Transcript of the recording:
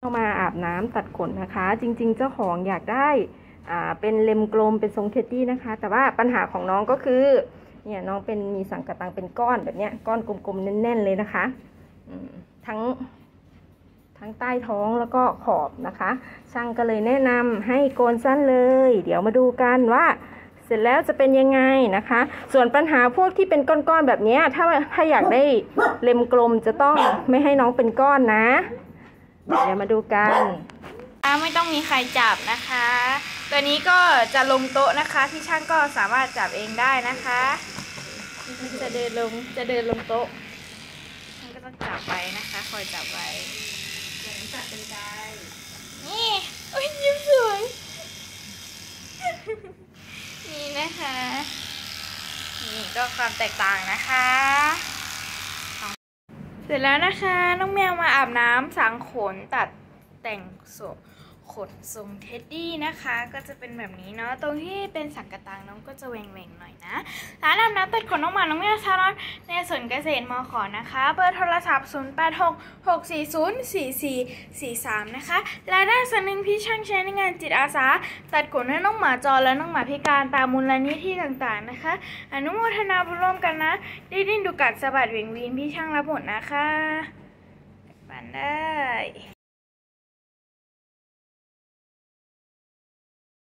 เข้ามาอาบน้ำตัดขนนะคะจริงๆเจ้าของอยากได้เป็นเล็มกลมเป็นทรงเท็ดดี้นะคะแต่ว่าปัญหาของน้องก็คือเนี่ยน้องเป็นมีสังกะตังเป็นก้อนแบบเนี้ยก้อนกลมๆแน่นๆเลยนะคะทั้งใต้ท้องแล้วก็ขอบนะคะช่างก็เลยแนะนำให้โกนสั้นเลยเดี๋ยวมาดูกันว่าเสร็จแล้วจะเป็นยังไงนะคะส่วนปัญหาพวกที่เป็นก้อนๆแบบนี้ถ้าอยากได้เล็มกลมจะต้องไม่ให้น้องเป็นก้อนนะเดี๋ยวมาดูกันไม่ต้องมีใครจับนะคะตัวนี้ก็จะลงโต๊ะนะคะที่ช่างก็สามารถจับเองได้นะคะจะเดินลงโต๊ะมันก็ต้องจับไว้นะคะคอยจับไว้จับเป็นได้นี่โอ้ยยิ้มสวยนี่นะคะนี่ก็ความแตกต่างนะคะเสร็จแล้วนะคะน้องแมวมาอาบน้ำสางขนตัดแต่งขนทรงเท็ดดี้นะคะก็จะเป็นแบบนี้เนาะตรงที่เป็นสังกะตังน้องก็จะแหว่งๆหน่อยนะร้านอาบน้ำตัดขนน้องหมาน้องแมวชาลอนในสวนเกษตรมข.นะคะเบอร์โทรศัพท์0866404443นะคะรายได้ส่วนหนึ่งพี่ช่างใช้ในงานจิตอาสาตัดขนให้น้องหมาจรและน้องหมาพิการตามมูลนิธิต่างๆนะคะอนุโมทนาบุญร่วมกันนะดิ้นดูกัดสะบัดเหวี่ยงวีนพี่ช่างรับหมดนะคะปันได้